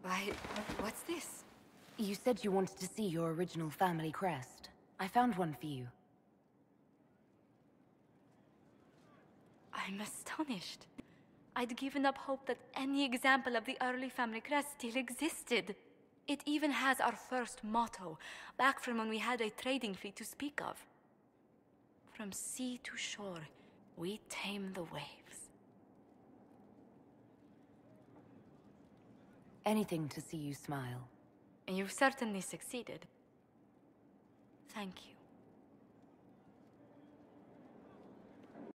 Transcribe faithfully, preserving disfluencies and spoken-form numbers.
Why, what's this? You said you wanted to see your original family crest. I found one for you. I'm astonished. I'd given up hope that any example of the early family crest still existed. It even has our first motto, back from when we had a trading fleet to speak of. From sea to shore, we tame the waves. Anything to see you smile. And you've certainly succeeded. Thank you.